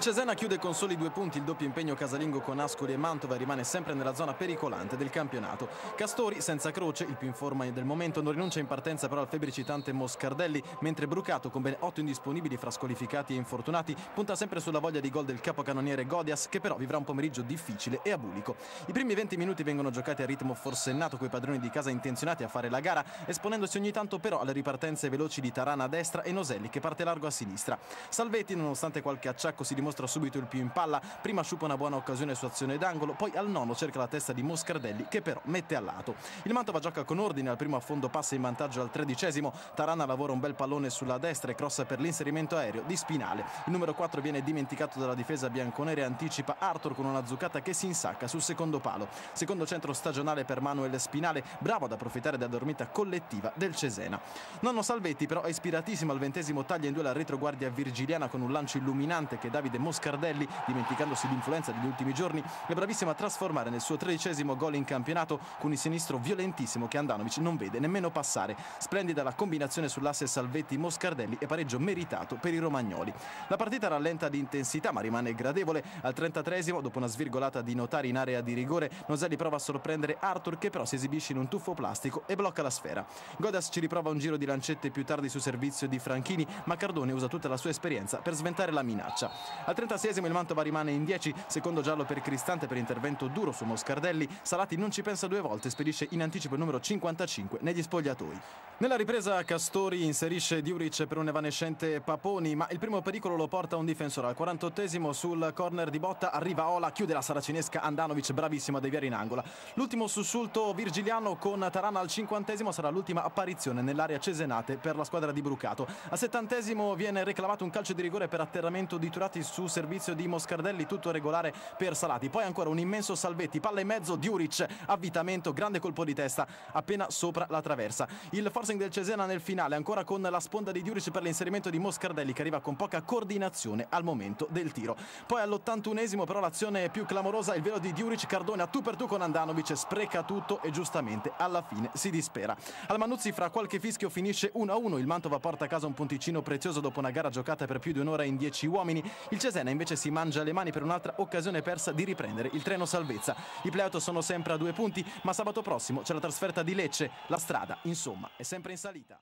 Cesena chiude con soli 2 punti il doppio impegno casalingo con Ascoli e Mantova e rimane sempre nella zona pericolante del campionato. Castori, senza Croce, il più in forma del momento, non rinuncia in partenza però al febbricitante Moscardelli, mentre Brucato, con ben 8 indisponibili fra squalificati e infortunati, punta sempre sulla voglia di gol del capocannoniere Godias, che però vivrà un pomeriggio difficile e abulico. I primi 20 minuti vengono giocati a ritmo forsennato coi padroni di casa intenzionati a fare la gara, esponendosi ogni tanto però alle ripartenze veloci di Tarana a destra e Noselli che parte largo a sinistra. Salvetti, nonostante qualche acciacco, si dimostra subito il più in palla, prima sciupa una buona occasione su azione d'angolo, poi al nono cerca la testa di Moscardelli che però mette a lato. Il Mantova gioca con ordine, al primo affondo passa in vantaggio al 13°, Tarana lavora un bel pallone sulla destra e crossa per l'inserimento aereo di Spinale. Il numero 4 viene dimenticato dalla difesa bianconera e anticipa Arthur con una zuccata che si insacca sul secondo palo. Secondo centro stagionale per Manuel Spinale, bravo ad approfittare della dormita collettiva del Cesena. Nonno Salvetti però è ispiratissimo al 20° taglia in due la retroguardia virgiliana con un lancio illuminante che Davide Moscardelli, dimenticandosi l'influenza degli ultimi giorni, è bravissimo a trasformare nel suo 13° gol in campionato con il sinistro violentissimo che Andanovic non vede nemmeno passare. Splendida la combinazione sull'asse Salvetti-Moscardelli e pareggio meritato per i romagnoli. La partita rallenta di intensità ma rimane gradevole. Al 33°, dopo una svirgolata di Notari in area di rigore, Noselli prova a sorprendere Arthur che però si esibisce in un tuffo plastico e blocca la sfera. Godias ci riprova un giro di lancette più tardi su servizio di Franchini, ma Cardone usa tutta la sua esperienza per sventare la minaccia. Al 36° il Mantova rimane in 10, secondo giallo per Cristante per intervento duro su Moscardelli. Salati non ci pensa 2 volte e spedisce in anticipo il numero 55 negli spogliatoi. Nella ripresa Castori inserisce Diuric per un evanescente Paponi, ma il primo pericolo lo porta un difensore. Al 48° sul corner di Botta arriva Ola, chiude la saracinesca Andanovic, bravissimo a deviare in angola. L'ultimo sussulto virgiliano con Tarana al 50° sarà l'ultima apparizione nell'area cesenate per la squadra di Brucato. Al 70° viene reclamato un calcio di rigore per atterramento di Turati su servizio di Moscardelli, tutto regolare per Salati. Poi ancora un immenso Salvetti, palla in mezzo, Diuric, avvitamento, grande colpo di testa appena sopra la traversa. Il forcing del Cesena nel finale, ancora con la sponda di Diuric per l'inserimento di Moscardelli che arriva con poca coordinazione al momento del tiro. Poi all'81° però l'azione più clamorosa, il velo di Diuric, Cardone a tu per tu con Andanovic, spreca tutto e giustamente alla fine si dispera. Al Manuzzi fra qualche fischio finisce 1-1, il Mantova porta a casa un punticino prezioso dopo una gara giocata per più di un'ora in 10 uomini. Il Cesena invece si mangia le mani per un'altra occasione persa di riprendere il treno salvezza. I play-out sono sempre a 2 punti, ma sabato prossimo c'è la trasferta di Lecce. La strada, insomma, è sempre in salita.